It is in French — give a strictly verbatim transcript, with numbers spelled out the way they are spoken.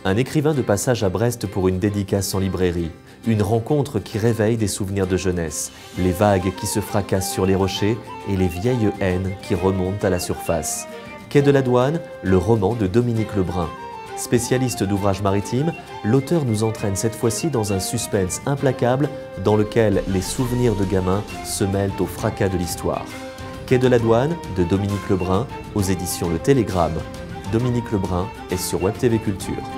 Un écrivain de passage à Brest pour une dédicace en librairie. Une rencontre qui réveille des souvenirs de jeunesse, les vagues qui se fracassent sur les rochers et les vieilles haines qui remontent à la surface. Quai de la Douane, le roman de Dominique Lebrun. Spécialiste d'ouvrages maritimes, l'auteur nous entraîne cette fois-ci dans un suspense implacable dans lequel les souvenirs de gamins se mêlent au fracas de l'histoire. Quai de la Douane de Dominique Lebrun aux éditions Le Télégramme. Dominique Lebrun est sur Web T V Culture.